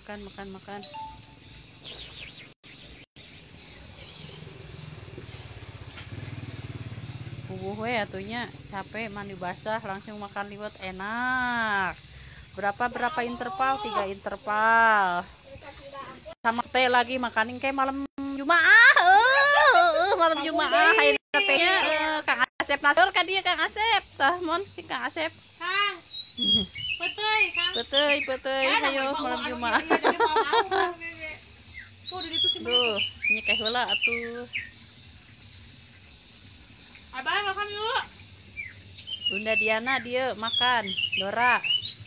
makan. Bubuh we atunya capek mandi basah langsung makan liwet enak. Berapa interval? 3 interval. Sama teh lagi makanin kayak malam Jumaah. Malam Jumaah hayu tehnya Kang Asep nasor ka dieu Kang Asep. Tah mon si Kang Asep. Kang. Kang. Peteuy hayo malam Jumaah. Tuh di situ sih. Duh, nyekeh heula atuh. Abang makan yuk. Bunda Diana dia makan, Dora.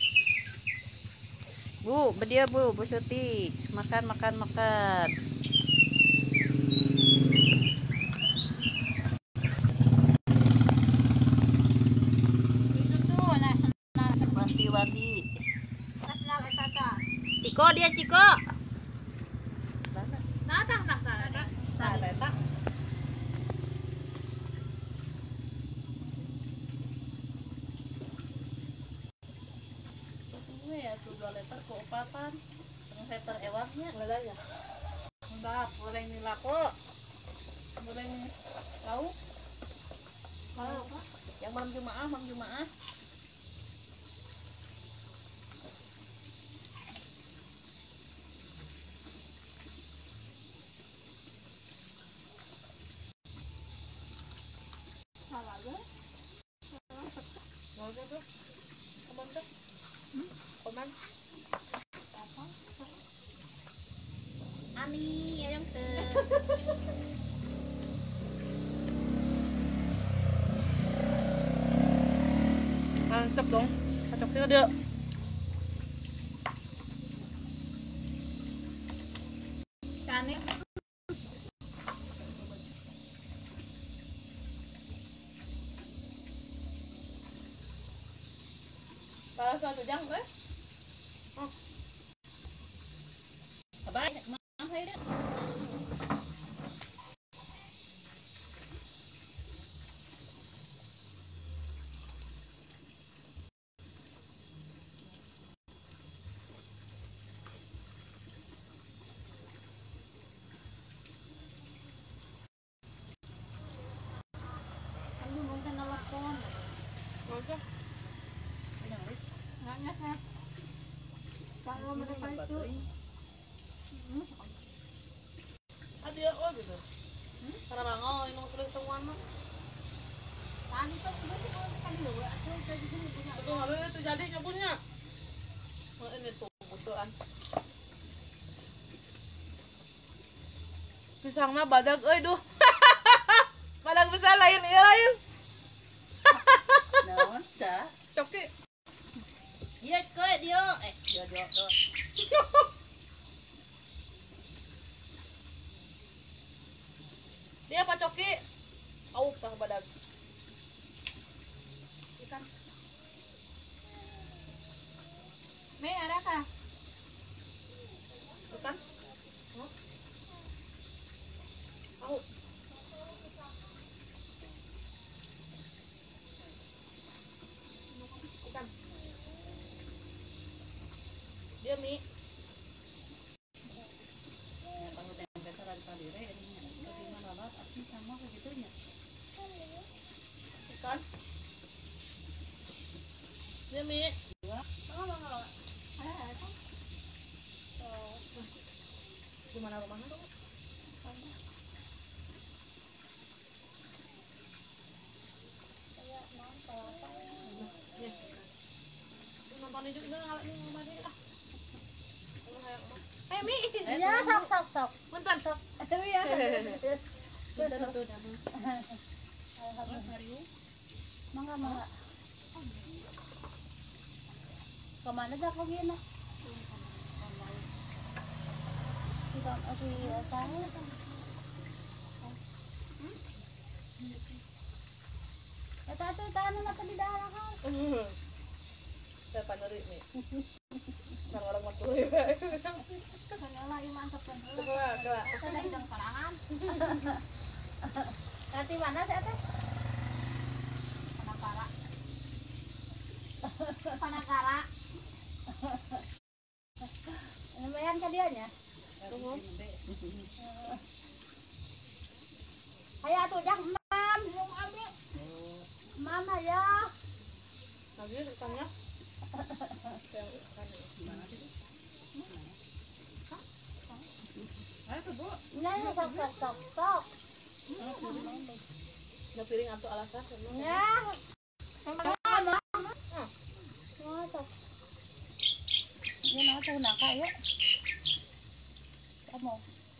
Bu, dia Bu Suti. Makan. Itu tuh, nah. Wanti. Nah, eta. Ciko dia Ciko. Nah. Ya tuh 2 liter ke opatan. 1 liter ewangnya. Enggak ya. Enggak, goreng nila kok. Goreng lauk. Lauk apa? Yang malam Jumaah. Salah aja. Mau aja tuh. Komen tuh. Komen. Apa? Ani, yang teh. Mantep dong. Cocoknya dia. Cantik. Kalau 1 jam gue. Abang, mam hayu deh. Kalau mereka itu ada ya gitu. Karena bangau ini terus semua mah. Tani tuh kan dulu aku jadi sini punya. Itu habis itu jadi nyebutnya. Ini tuh butuhan. Pisangna badag euy duh. Badag besar lain ieu lain. Naon tah? Coki. Dia koe dia. Dia. Dia apa coki? Au tah badag. Ikan. Me ada kah? Ikan. Au. Ikan. Dia mie. Ya tahu tempe tara di Padire ini tapi mana lalat asli sama begitunya. Ikan. Dia mie. Gimana rumahnya tuh? Nonton juga ngalak nih rumah dia ah. Mi. Ya, sok. Bentar, sok. Iya. Betul tuh nama. Mangga. Kemana dah kau gini? Tidak ada saya. Kata tu tanah apa di dalam kan? Saya paneri nih. Nang orang waktu ya. Kena mantap kan. Kelak. Kena hidang parangan. Nanti mana sih teh? Panakara. Lumayan dianya. Tunggu. Hayat tuh yang mam, belum ambil. Mama ya. Lagi ikannya. Ayo tuh, Bu. Ini sok. Ada piring atau alasan? Ya. Mama. Sok. Ini nah tuh nangka ya. Kamu.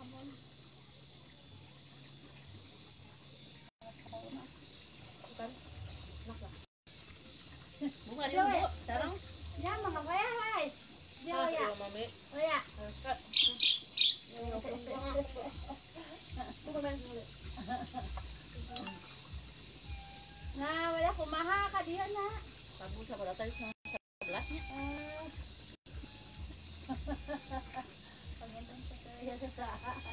Kan? Enak lah. Bunga dia, Bu. Sekarang Ya mama kaya hai. Dia Ah, ya. tuh, Mami. Oh ya. Kak. Tuh main dulu. Nah, wala kumaha ka dia na. kamu sabar tadi 11-nya. Pangitong sa kaya sa.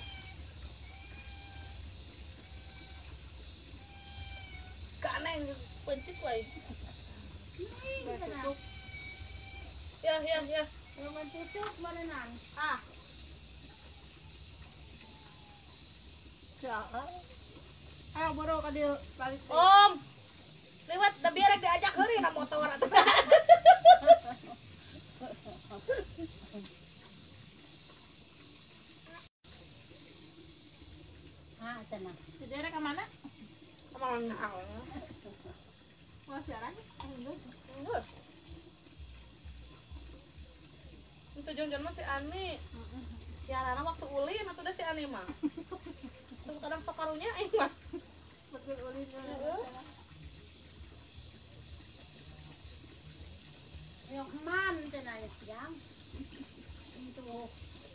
Kaneng pencit wae. Tutup. Ya. Yung tutup mananan. Boro ka dia balik. Om. Lewat da biar diajak heuri na motor atuh. Tenang. Saudara ke mana? Emang nah. Mau siaran? Enggak. Itu jangan mah si Ani. Siaran waktu ulin atau udah si Ani mah. Tuh kadang sok karunya aing mah. Betul ulin. Yung man tenang yang. Itu.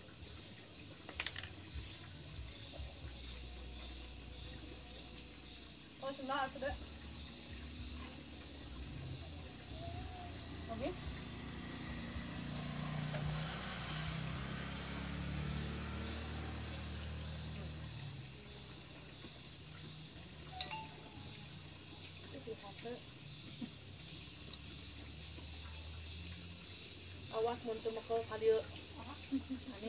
Oh, sudah atuh deh. Oke. Awas mun teu mekel ka dieu. Ani.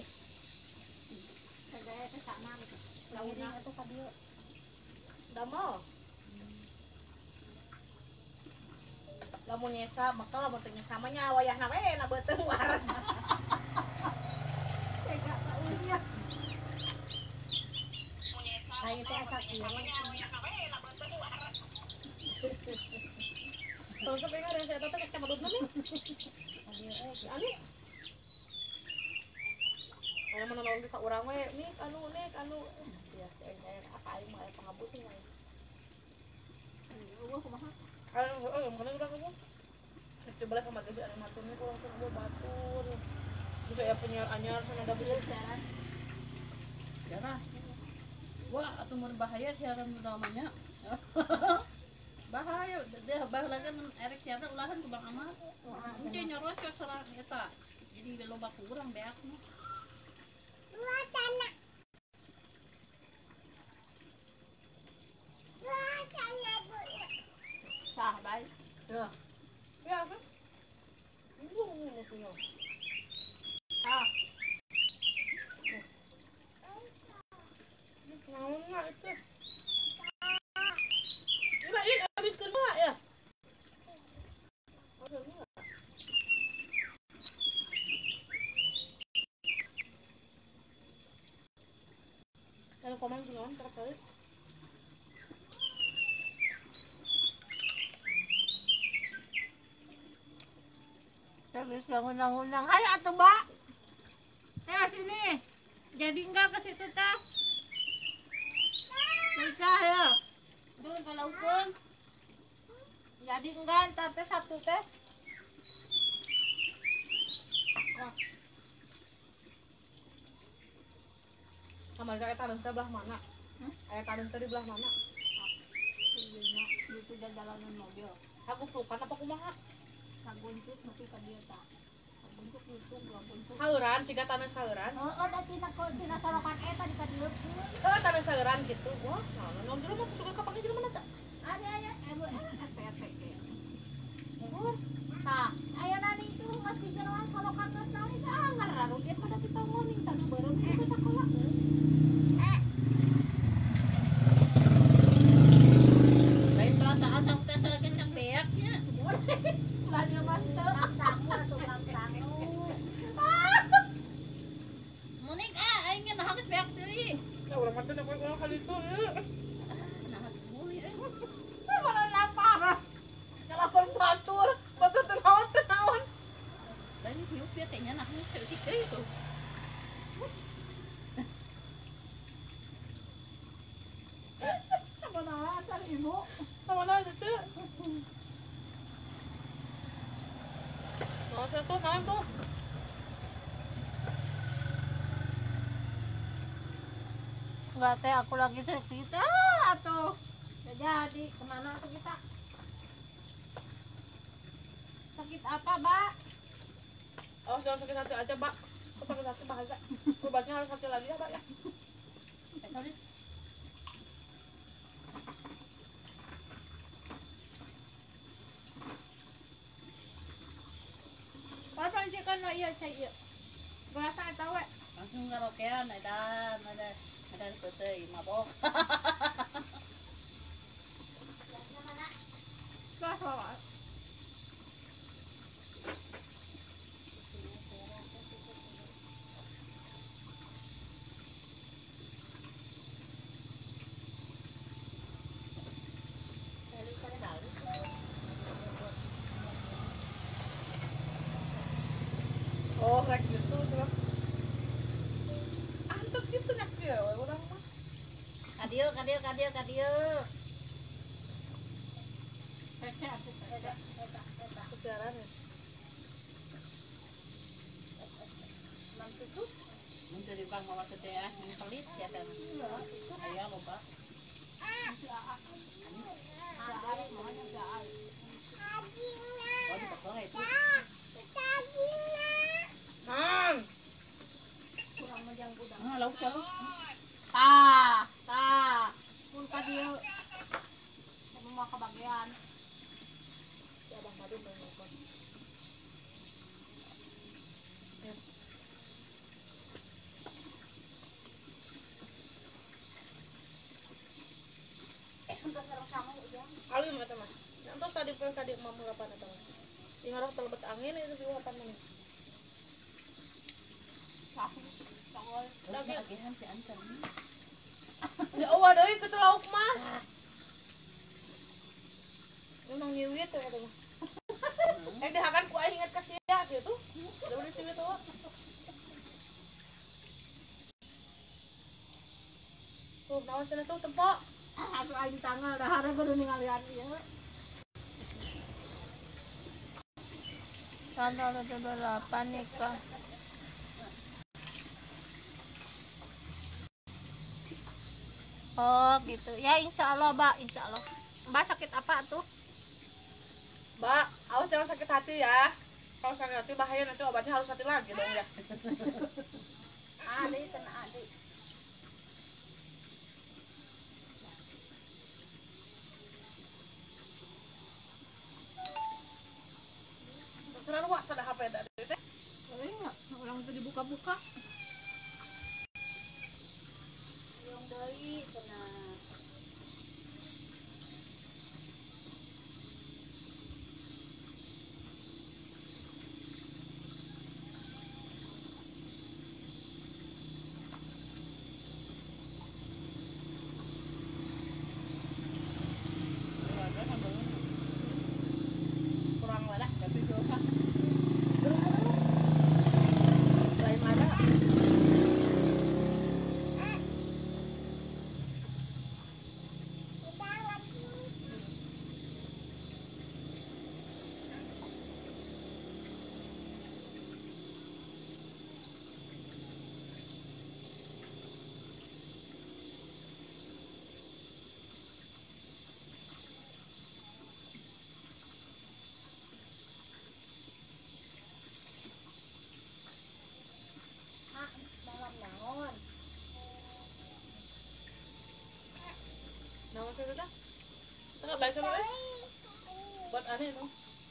Saya sama gitu. Launa itu ka dia. Damel. Lamun nyesa mekel lamun teu nyesa mah nya wayahna we na beuteung war. Tega kaunya. Saya teh asa kiri. Kalau sampai ada saya tatap ke madudna nih. Ani. Ada mana nolong ka urang we nih anu. Ya, saya apa aing mah pangabut nih. Gua kumaha? Mana udah kamu? Itu balik sama dia ada maturnya kalau langsung gua batur. Terus saya punya anyar sana ada bisa Siaran. Jarah. Wah, atuh mun bahaya siaran namanya. Bahaya, dia baheula mun erek siaran ulahan ku Bang Ahmad. Engke nyoros ke sarang eta. Jadi loba kurang beakna. Sah, baik. ya. Ya kan? Ini musuhnya. Ah, Nah, itu. Ini habis kedua ya. Kalau komen gimana terkait? Habis yang undang-undang. Ayo atuh, Mbak. Sini. Jadi enggak ke situ teh? Bisa ya. Dulu kalau pun. Jadi enggak ntar teh Sabtu teh. Kamar saya taruh sebelah mana? Ayah taruh di belah mana? Itu udah jalanan mobil. Aku pelukan apa kumaha? Saguntuk mesti ka dieu tah. Saguntuk lutung saguntuk. Sauran, jika tanah sauran. Oh, da tina sorokan eta di kadeukeun. Oh, tanah sauran gitu. Wah, nah, dulu mah suka kapangnya di mana tak? Ada aya bu FPP. Tah, aya nani itu mas di jalan sorokan geus nani dah ngararo dia pada kita ngomong tah. Munik aing ngan habis beak deui. Ya urang mah teh dapat ulang kali itu ya. Nah, muli Mana lapar. Telepon batur tenaon. Tadi hiup ya tehnya nah seutik deui tuh. Mana antar ibu. Sama aja tuh. Mau satu naon tuh? Enggak teh aku lagi sakit. Atuh. Nggak jadi kemana tuh kita? Sakit apa, Mbak? Oh, jangan sakit hati aja, Mbak. Kok sakit hati bahaya. Obatnya harus hati lagi ya, Mbak ya. Apa sih kan iya saya. Bahasa eta we. Langsung karaokean ada seperti mabok. Bahasa. Oh, kayak gitu tuh. Antep gitu nya ya, orang mah. Kadio. Kejaran ya. Mun teu di bang mawa teh yang pelit ya kan. Aya loba. Oh, di pokok itu. Man. Ah, lauk jauh. Tah. Pun ka dieu. Mau kebagian. Ya Bang tadi mengukur. Alim eta mah. Nanti tadi mau ngapain eta mah. Di ngarah telebet angin itu di wapan mana. Lagi agihan si Ancan. Ya Allah deui kitu lauk mah. Memang nyiwit ya eta mah. Dihakan ku aing inget ka sia gitu. Udah udah ciwit tuh. Tuh, naon cenah tuh tempo. Aku aing tanggal dahar baru ningalian ieu. Tanggal 28 nikah. Oh gitu ya, insya Allah Mbak, insya Allah. Mbak sakit apa tuh? Mbak, awas jangan sakit hati ya. Kalau sakit hati bahaya nanti obatnya harus hati lagi dong ya. Adi, kena adi. Terserah wak sada HP tadi teh. Enggak, orang itu dibuka-buka. Yang deui cenah. Kurang lah tapi dosa. Lain mana? Nama saya sudah. Tengah baik sama buat aneh no.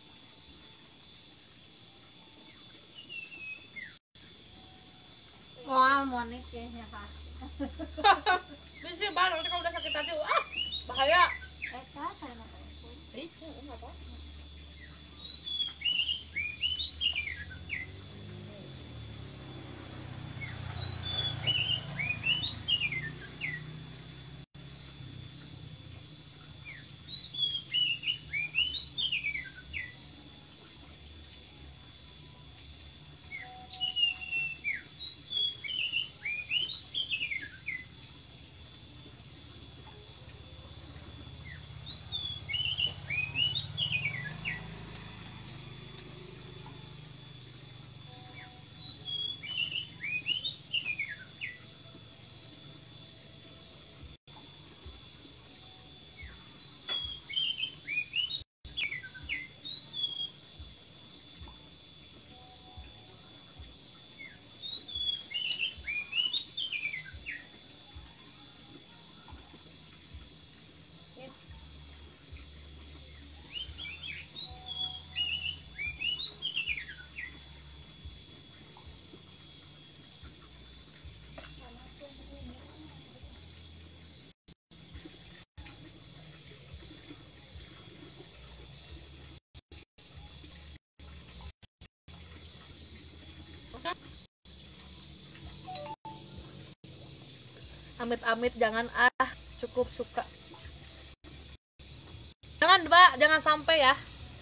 Wah, mau nikahnya Kak. Di sini baru nanti kalau udah sakit hati, bahaya. Kak, saya nak. Ih, enggak apa. Amit-amit jangan cukup suka. Jangan, Mbak, jangan sampai ya.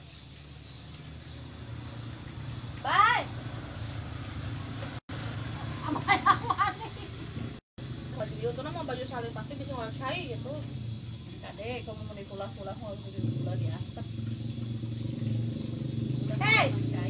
Bye. Baju dia tuh nama baju salin pasti bisa ngerasain gitu. Kade, kamu mau pulang-pulang mau pulang di atas. Hey.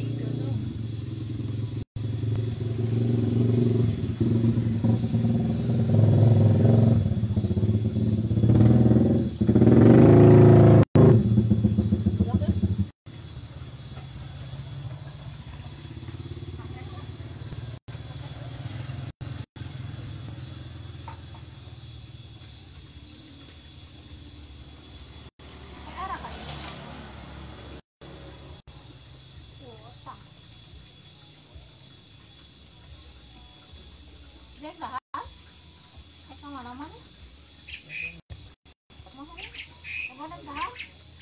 Dia dahan. Kemana-mana. Kemana dahan?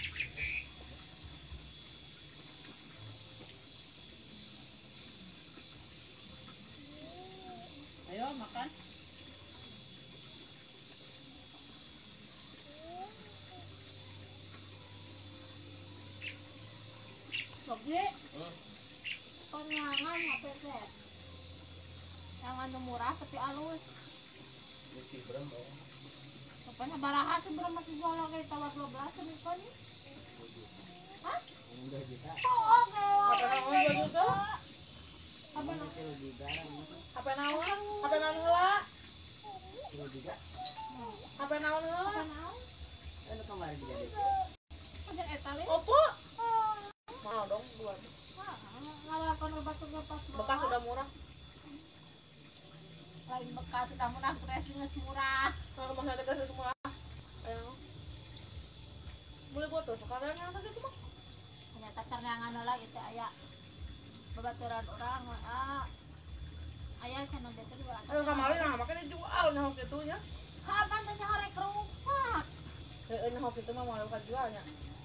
Ayo makan. Gede. Konyangan HP set. Yang anu murah tapi halus. Pokoknya baraha sih berapa masih jual kayak tawar 12 nih kan? Hah? Oh, Apa naon 2 juta? apa nak? Apa naon? Apa naon heula? Apa naon heula? Apa nak? Ada etale. Opo? Mau dong buat. Ngalakan obat-obat Bekas sudah murah. lain bekas sudah murah fresh geus murah. Kalau masih ada kasih semua. Ayo. Boleh buat tuh sekarang yang tadi itu mah. Ternyata karena anu lah itu aya babaturan orang aya cenah bete di bawah. Ayo kemarin nah makanya dijual nah gitu nya. Kapan teh harek rusak? Heeh nah gitu mah mau jualnya.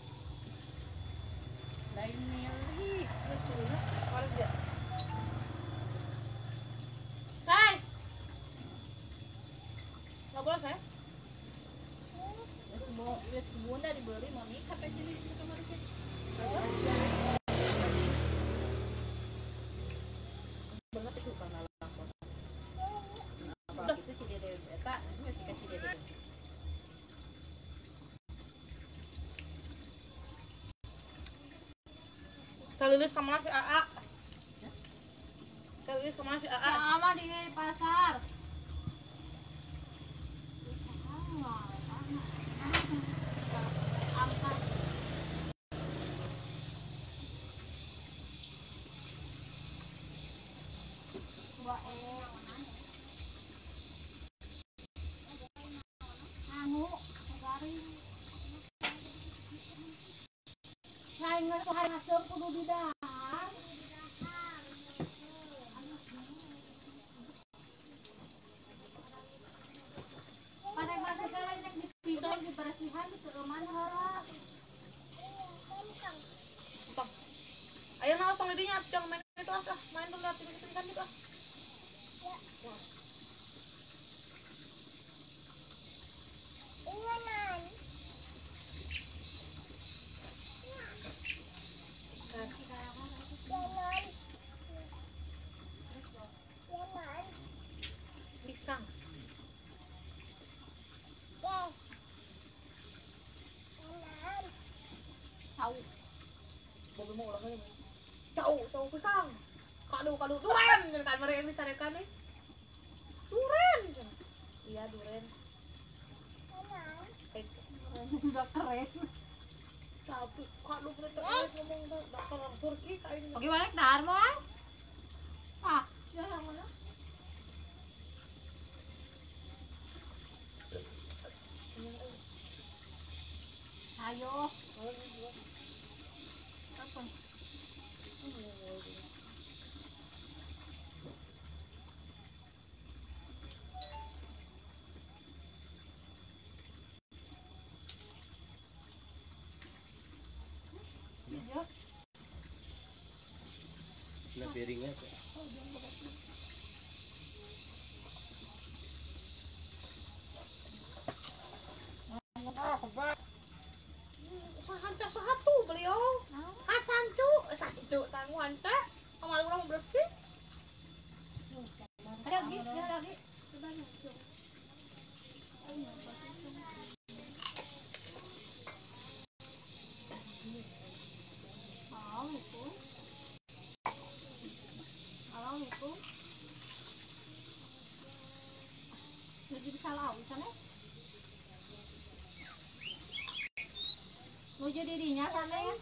Lain milih. Terus turunnya kemarin dia. Hai. Nggak boleh saya? Semua udah dibeli mami sampai jadi kemarin sih. Bener itu kan lapor. Apa itu si Dede eta, ini sih kasih Dede. Kalilis kemana si AA? Kalilis kemana si AA? Sama di pasar. Angkat. Anu, garing. Hai nggak hai ngasep kudu di dahar. Pada masa kalian yang dipidol dibersihan itu mana harap. Tong. Ayo nah tong didinya jangan main itu main dulu lihat ini kan juga. Pisang. Tahu. Bobi mau ulang lagi. Tahu pisang. Kado duren kan mereka yang disarekan nih. Duren. Iya duren. Udah keren. Tapi kado mereka ngomong dasar orang Turki kayak ini. Oke balik dahar mo. Ah, ya yang mana? Ayo. Apa? Nah piringnya Sancu satu beliau. Ah sancu, sancu tangguhan teh. Kamu orang bersih. Lagi, lagi. Assalamualaikum. Assalamualaikum. Lagi bisa laut sana? Mau jadi dirinya sana ya?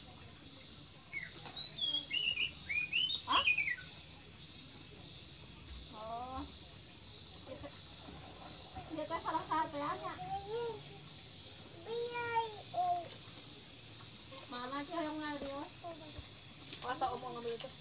Hah? Oh. Dia teh salah satu ya. Mana sih yang ngambil? Masa omong ngambil itu?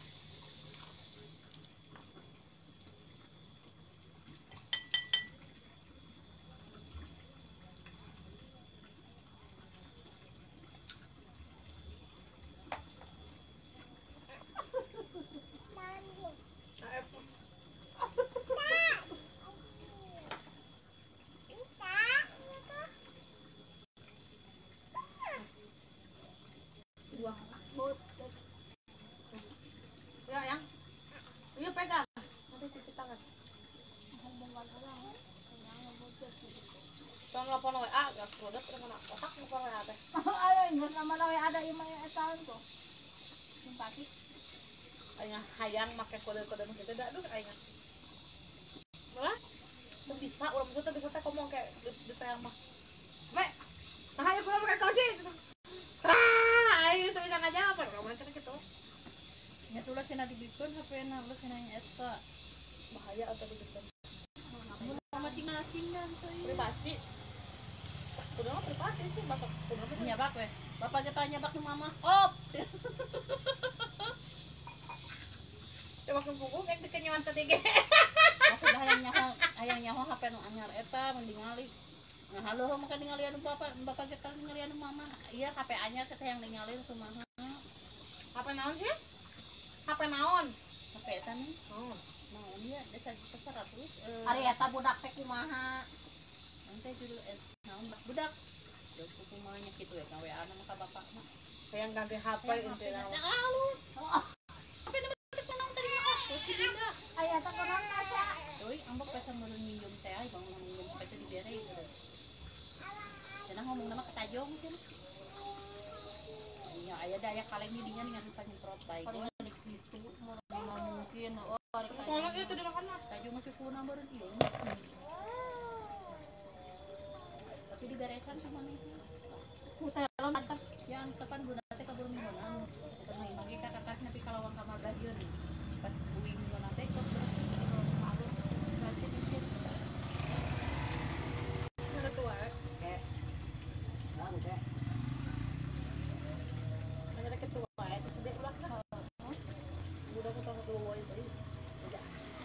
Ya, yang. Iya pegang. Nanti cuci tangan. Jangan lapor WA, gak produk dengan otak lapor WA teh. Ayo, enggak sama nawe ada imah tahun tuh. Simpatik. Ayo hayang make kode-kode masih tidak aduh ayo. Malah tuh bisa urang itu bisa teh ngomong kayak di tayang mah. Mek. Nah, ayo kurang pakai kunci. Ayo tuh jangan jawab, kamu nanti gitu. Ya tulah sina dibikin HP na ulah sina eta. Bahaya atau begitu. Masing-masing kan tuh. Privasi. Udah mah privasi sih, bapak udah mah Nyabak we. Bapak kita nyabak ke mama. Op. ya makin punggung yang dikenyawan tadi. Maksud hayang nyaho HP nu anyar eta mending ngali. Nah, halo maka ningali anu bapak kita ningali anu mama. Iya HP anyar teh yang ningali kumaha. Apa naon sih? HP naon? HP eta nih. Oh. Naon ya desa 100. Ari eta budak teh kumaha? Nanti judul naon budak. Terus kumanya kitu ya ka WA na ka bapak mah. Kayak ganti HP inti naon. Halus. HP na betul naon tadi mah. Terus tidak. Aya eta kurang aja. Doi ambek pesa meureun minjem teh ai bang minjem HP teh dibere gitu. Cenah ngomong nama ketajong cenah. Ya aya daya kaleng di dinya dengan panyemprot baik. Oh gitu mungkin oh Kalau itu di makan mah. tajong mah kuna meureun ieu. Tapi diberesan sama nih. Mutelon mantap. Yang tepan guna teh kabur mingguan. Tengah image kakak nepi kalawang ka magajeun. Pas uing guna teh kos halus berarti dikit. Ada tua. Kayak udah. Ada ketua itu sudah ulah lah. Udah kita ketua itu. Udah.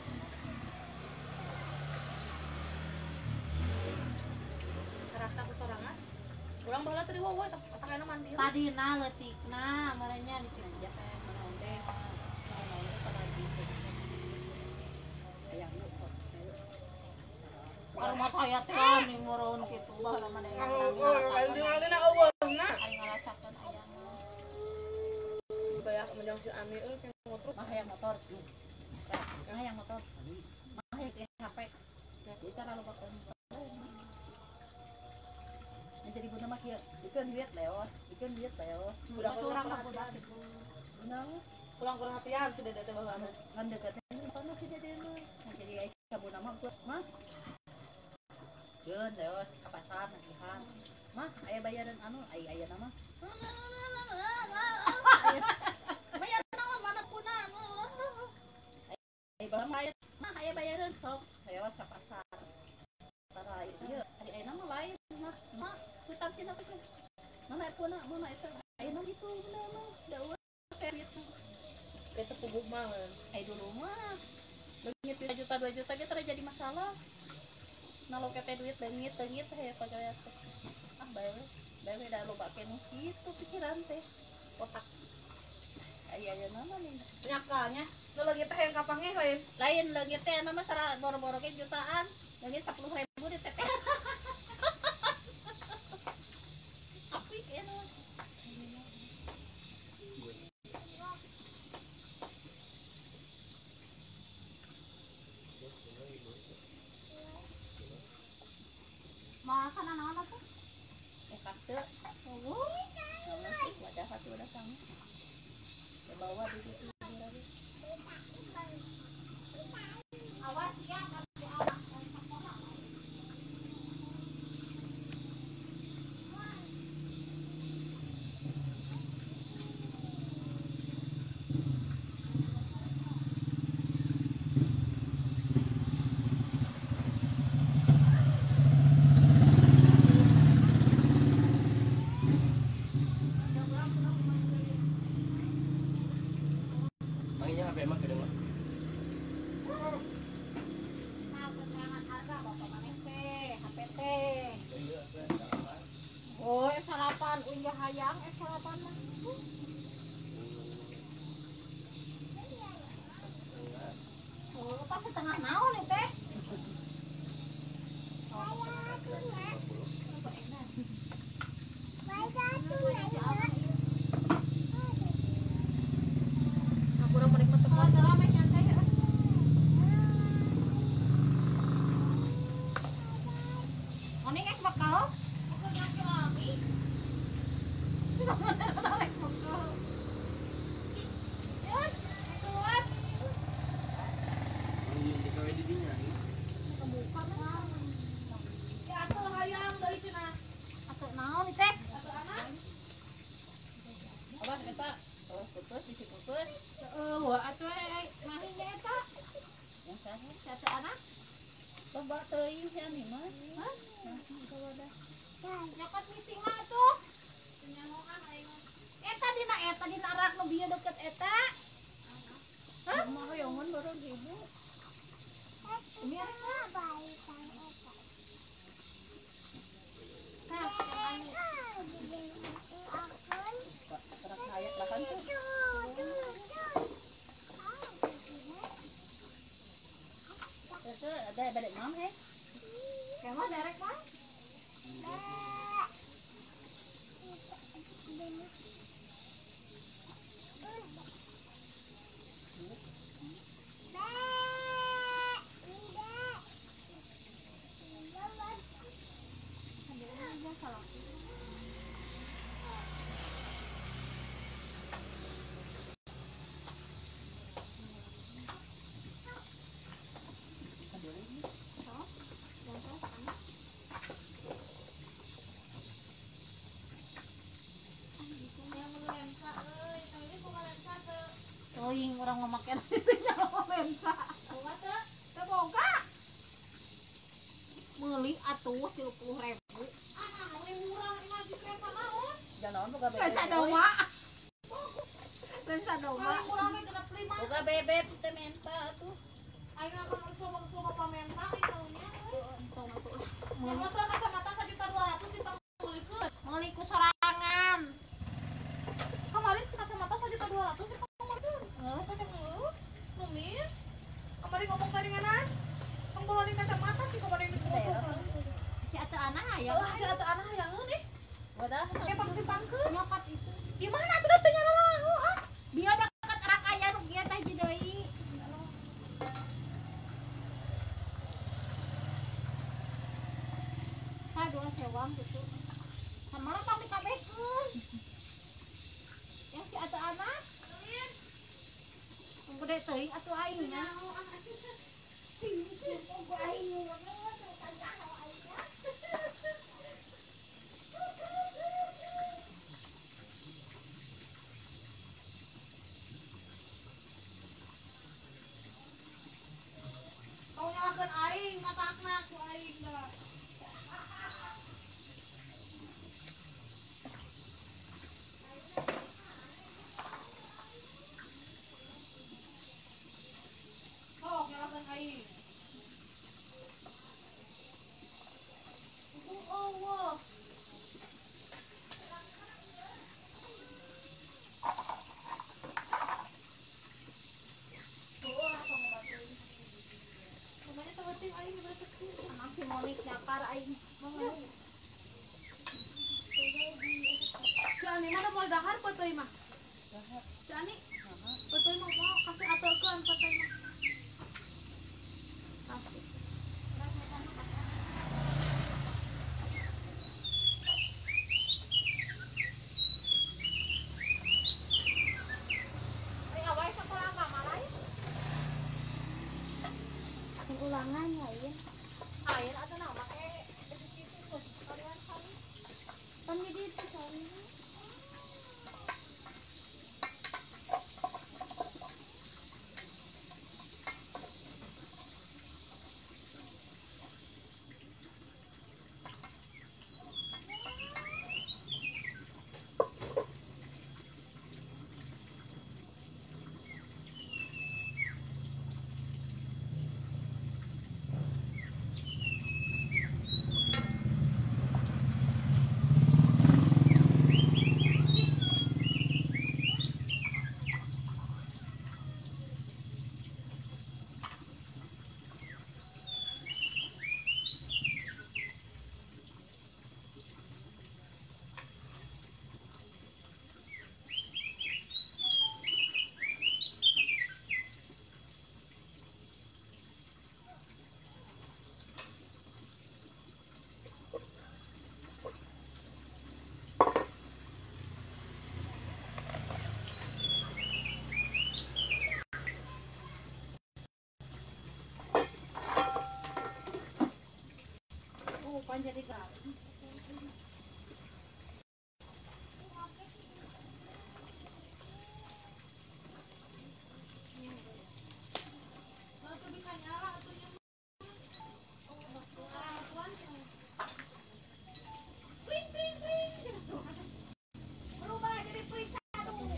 Rasa aku sorangan. Ulang baheula tadi wae otakna mandi. Tadina leutikna marenya dikit Ya kan mana teh pada di ayam lu kok. Kalau mah saya teh nih ngurun kitu baheula mah da yang Alina awalna. ari ngarasakeun aya mah. Banyak menjang si Ami yang ngotruk. Mah hayang motor tuh. Mah hayang motor. Mah hayang HP. Jadi cara lo bakal jadi guna mah kieu dikeun duit leos Budak Kurang kurang budak hati. beunang Pulang kurang hatian sudah datang bawa anak. kan dekatnya pernah sih jadi mah jadi aya sabun nama buat mah jeun leos ka pasar nagihan mah aya bayaran anu aya nama bayar naon mana puna aya bayar mah aya bayaran sok leos ka pasar tara ieu ari aya nama lain mah kutam sih apa mana puna mana eta aya nama itu bener daun kayak gitu Kita puguk mah. dulu mah bengit 3 juta 2 juta kita jadi masalah nalo kete duit bengit ya pagaya bae dah loba kene gitu pikiran teh otak aya nama nih Nyakalnya Lo lagi teh yang kapangnya lain. Lain lagi teh nama sara boro-boro ke jutaan. Lagi 10.000 di teteh. Apik ya nama. Makan anak-anak tuh. Kakte. Oh, wadah satu wadah kamu. Ke bawah di situ. Awas ya, Manginya HP mah kedeng mah. oh, sarapan, udah hayang, sarapan mah. Oh, pas setengah naon nih teh? Di kawe di dinya. Putus, putus. Yang saya satu anak. Coba teuing sia nih mah. Hah? Coba dah. Nyakat meeting mah tuh. Eta dina arak nu bieu deket eta. Hah? Mah hoyongan baru ibu. Ini apa? Nah, terak kayak bahkan tuh. Itu ada badek mam he. Kamu derek mah? Teuing orang memakai itu nyawa lensa. Boga teh? Teu boga. Meuli atuh 30.000. Meuli murah imah di lensa naon? Jangan boga bebek. Lensa doma. Lensa doma. Murah mah 35. Boga bebek teh menta tuh. Aing akan sloba pamenta aing taunya. Entong atuh. Motor kacamata 1.200.000 dipanggulikeun. Meuli ku sorangan. Kemarin kacamata 1.200.000 dipanggulikeun. Numin. Kemarin ngomong taringanan. Penggolonin kacamata sih kemarin dibutuhkan. Si atuh anak aya. Si atuh anak hayangeun nih. Wadah. Kayak pakai pangkeun. Nyokat itu. Gimana tuh teh nya lahu ah. Bieu deket arak aya nu kieu teh jideui. Dua sewang gitu. Sama lah kami kabekeun. Yang si atuh anak. Yang gede teuing atuh aing nya. Kau nyalakeun aing matakna ku aing dah. Oh, nyalakeun aing. Oh, bakar aing mau. Si Ani mana mau dahar potoi mah. Si Ani potoi mah mau kasih atukeun potoi mah. Kasih. Ai awal sekolah mama lain. ulangan lain Air atau nama di situ kalian kali. kan jadi itu kan Panjadi kali. Berubah jadi periksa dulu.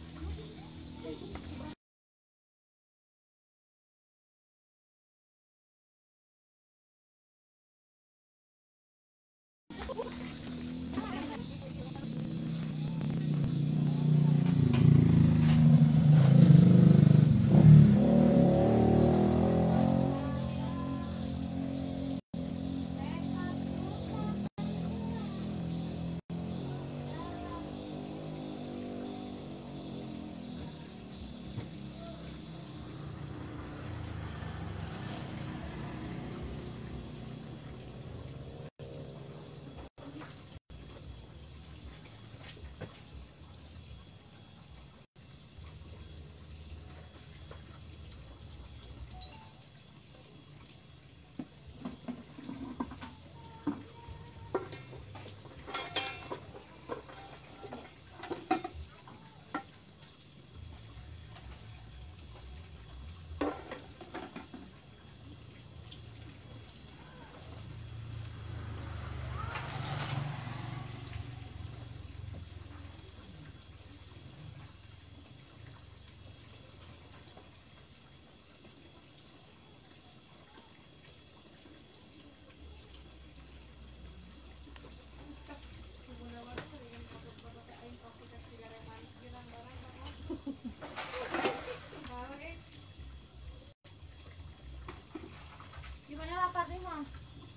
Gimana lapar nih, Mas?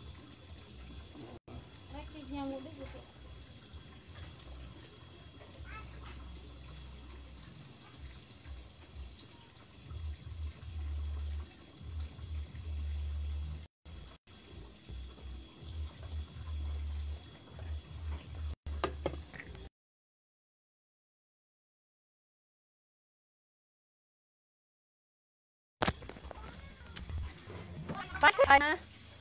Rek nyamuk deh gitu. Pakai.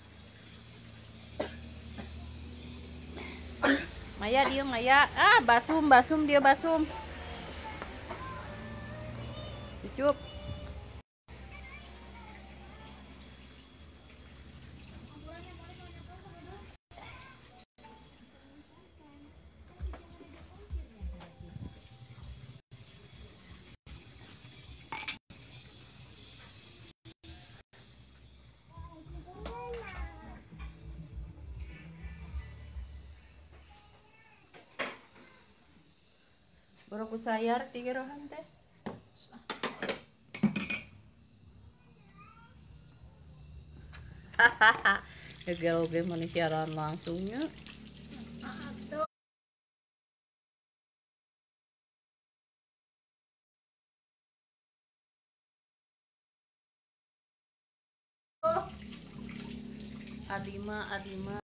Maya diem Maya. Ah, basum dia basum. Cucup. Baru ku sayar tiga rohan teh. Hahaha. Egel-egel mana siaran langsungnya. Adima